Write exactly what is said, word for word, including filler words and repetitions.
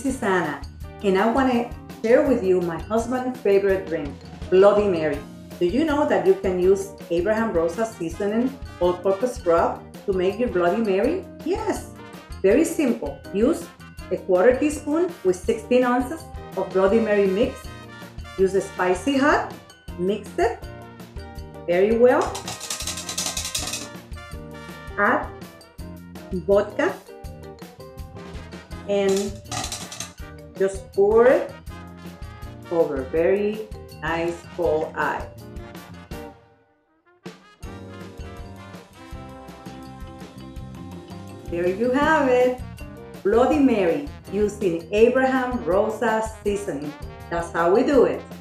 is Anna, and I want to share with you my husband's favorite drink, Bloody Mary. Do you know that you can use Abraham Rosa seasoning all-purpose rub to make your Bloody Mary? Yes, very simple. Use a quarter teaspoon with sixteen ounces of Bloody Mary mix. Use a spicy hot, mix it very well. Add vodka and just pour it over very nice cold eye. There you have it, Bloody Mary using Abraham Rosa seasoning. That's how we do it.